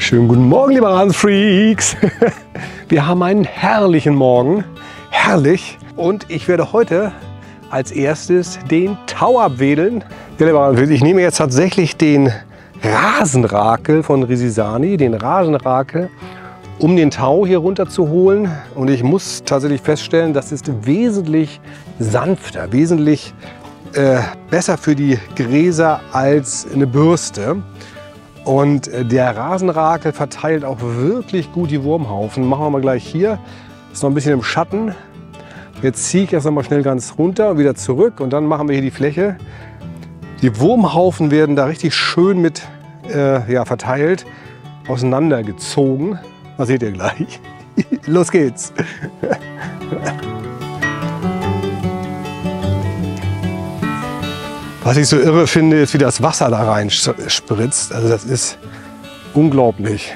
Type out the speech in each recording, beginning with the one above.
Schönen guten Morgen, liebe Rasenfreaks. Wir haben einen herrlichen Morgen, herrlich. Und ich werde heute als erstes den Tau abwedeln. Ja, liebe Rasenfreaks, ich nehme jetzt tatsächlich den Rasenrakel von Risisani, den Rasenrakel, um den Tau hier runter zu holen. Und ich muss tatsächlich feststellen, das ist wesentlich sanfter, wesentlich besser für die Gräser als eine Bürste. Und der Rasenrakel verteilt auch wirklich gut die Wurmhaufen. Machen wir mal gleich hier. Ist noch ein bisschen im Schatten. Jetzt ziehe ich erst noch mal schnell ganz runter und wieder zurück. Und dann machen wir hier die Fläche. Die Wurmhaufen werden da richtig schön mit verteilt, auseinandergezogen. Das seht ihr gleich. Los geht's. Was ich so irre finde, ist, wie das Wasser da rein spritzt. Also das ist unglaublich.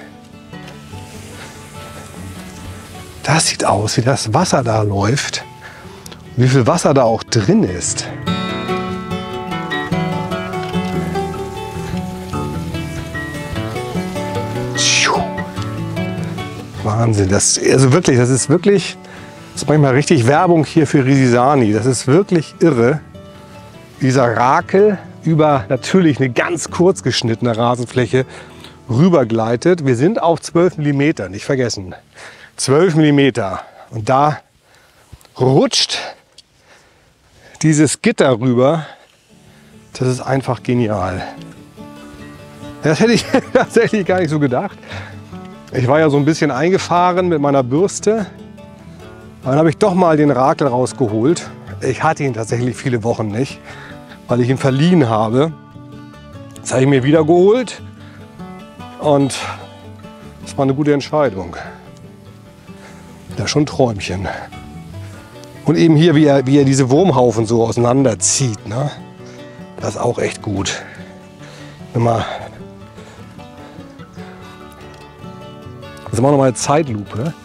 Das sieht aus, wie das Wasser da läuft. Und wie viel Wasser da auch drin ist. Wahnsinn. Das ist wirklich, das ist manchmal richtig Werbung hier für Risisani. Das ist wirklich irre. Dieser Rakel über natürlich eine ganz kurz geschnittene Rasenfläche rübergleitet. Wir sind auf 12 mm, nicht vergessen. 12 mm. Und da rutscht dieses Gitter rüber. Das ist einfach genial. Das hätte ich tatsächlich gar nicht so gedacht. Ich war ja so ein bisschen eingefahren mit meiner Bürste. Dann habe ich doch mal den Rakel rausgeholt. Ich hatte ihn tatsächlich viele Wochen nicht, weil ich ihn verliehen habe. Das habe ich mir wieder geholt und das war eine gute Entscheidung. Das ist schon ein Träumchen. Und eben hier, wie er diese Wurmhaufen so auseinanderzieht, ne? Das ist auch echt gut. Das machen wir noch mal eine Zeitlupe.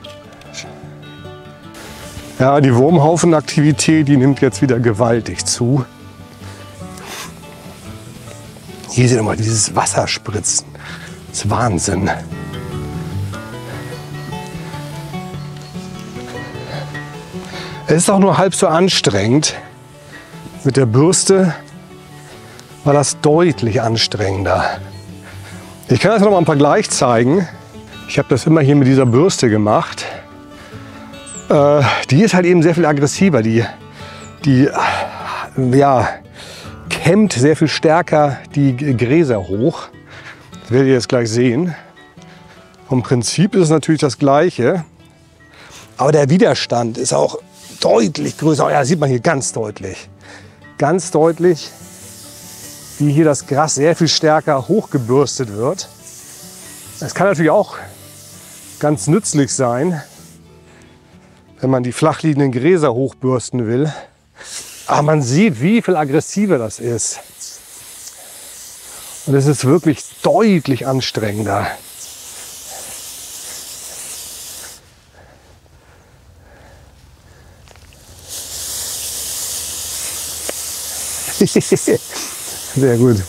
Ja, die Wurmhaufenaktivität, die nimmt jetzt wieder gewaltig zu. Hier seht ihr mal dieses Wasser spritzen. Das ist Wahnsinn. Es ist auch nur halb so anstrengend. Mit der Bürste war das deutlich anstrengender. Ich kann das noch mal im Vergleich zeigen. Ich habe das immer hier mit dieser Bürste gemacht. Die ist halt eben sehr viel aggressiver. Die kämmt sehr viel stärker die Gräser hoch. Das werdet ihr jetzt gleich sehen. Vom Prinzip ist es natürlich das Gleiche. Aber der Widerstand ist auch deutlich größer. Ja, das sieht man hier ganz deutlich. Ganz deutlich, wie hier das Gras sehr viel stärker hochgebürstet wird. Das kann natürlich auch ganz nützlich sein, wenn man die flachliegenden Gräser hochbürsten will. Aber man sieht, wie viel aggressiver das ist. Und es ist wirklich deutlich anstrengender. Sehr gut.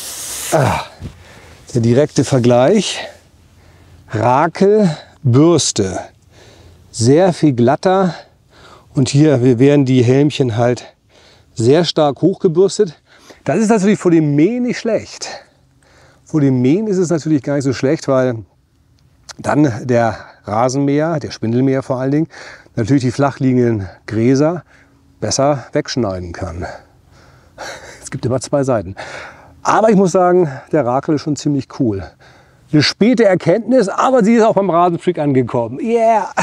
Der direkte Vergleich. Rakel, Bürste. Sehr viel glatter. Und hier werden die Helmchen halt sehr stark hochgebürstet. Das ist natürlich vor dem Mähen nicht schlecht. Vor dem Mähen ist es natürlich gar nicht so schlecht, weil dann der Rasenmäher, der Spindelmäher vor allen Dingen, natürlich die flachliegenden Gräser besser wegschneiden kann. Es gibt immer zwei Seiten. Aber ich muss sagen, der Rakel ist schon ziemlich cool. Eine späte Erkenntnis, aber sie ist auch beim Rasenfreak angekommen. Yeah!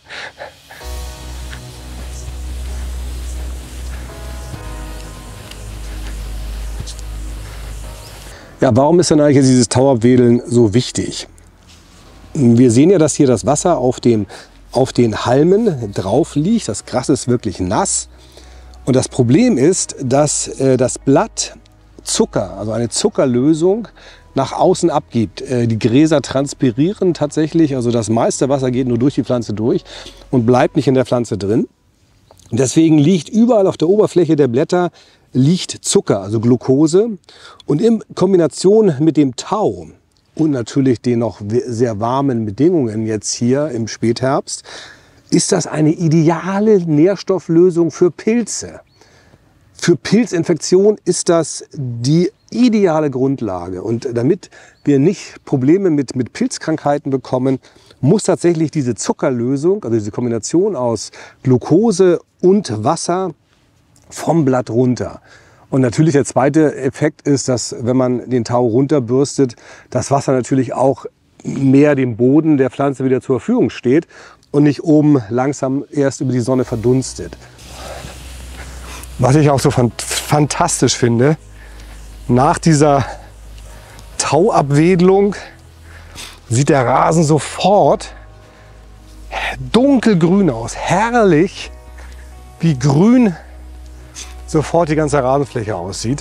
Ja, warum ist denn eigentlich dieses Tauabwedeln so wichtig? Wir sehen ja, dass hier das Wasser auf den Halmen drauf liegt. Das Gras ist wirklich nass. Und das Problem ist, dass das Blatt Zucker, also eine Zuckerlösung, nach außen abgibt. Die Gräser transpirieren tatsächlich, also das meiste Wasser geht nur durch die Pflanze durch und bleibt nicht in der Pflanze drin. Und deswegen liegt überall auf der Oberfläche der Blätter liegt Zucker, also Glucose. Und in Kombination mit dem Tau und natürlich den noch sehr warmen Bedingungen jetzt hier im Spätherbst, ist das eine ideale Nährstofflösung für Pilze. Für Pilzinfektion ist das die ideale Grundlage. Und damit wir nicht Probleme mit Pilzkrankheiten bekommen, muss tatsächlich diese Zuckerlösung, also diese Kombination aus Glucose und Wasser, vom Blatt runter. Und natürlich der zweite Effekt ist, dass wenn man den Tau runterbürstet, das Wasser natürlich auch mehr dem Boden der Pflanze wieder zur Verfügung steht und nicht oben langsam erst über die Sonne verdunstet. Was ich auch so fantastisch finde, nach dieser Tauabwedelung sieht der Rasen sofort dunkelgrün aus. Herrlich, wie grün sofort die ganze Rasenfläche aussieht.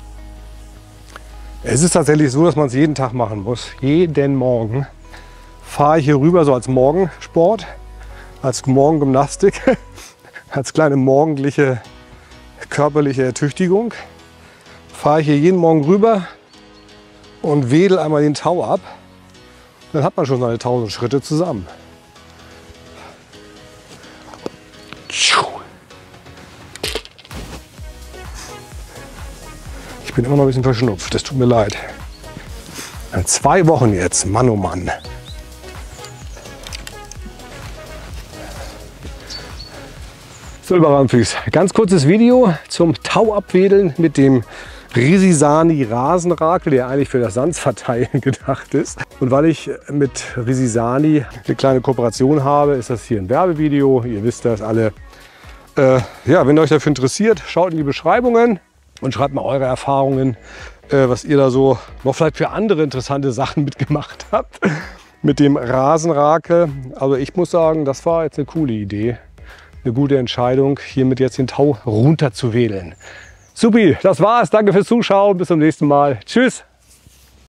Es ist tatsächlich so, dass man es jeden Tag machen muss. Jeden Morgen fahre ich hier rüber, so als Morgensport, als Morgengymnastik, als kleine morgendliche körperliche Ertüchtigung. Fahre ich hier jeden Morgen rüber und wedel einmal den Tau ab. Dann hat man schon seine 1000 Schritte zusammen. Ich bin immer noch ein bisschen verschnupft, das tut mir leid. 2 Wochen jetzt, Mann oh Mann. Silberranfis, ganz kurzes Video zum Tauabwedeln mit dem Risisani Rasenrakel, der eigentlich für das Sandverteilen gedacht ist. Und weil ich mit Risisani eine kleine Kooperation habe, ist das hier ein Werbevideo. Ihr wisst das alle. Ja, wenn euch dafür interessiert, schaut in die Beschreibungen und schreibt mal eure Erfahrungen, was ihr da so noch vielleicht für andere interessante Sachen mitgemacht habt mit dem Rasenrakel. Also ich muss sagen, das war jetzt eine coole Idee. Eine gute Entscheidung, hiermit jetzt den Tau runter zu wedeln. Supi, das war's. Danke fürs Zuschauen. Bis zum nächsten Mal. Tschüss.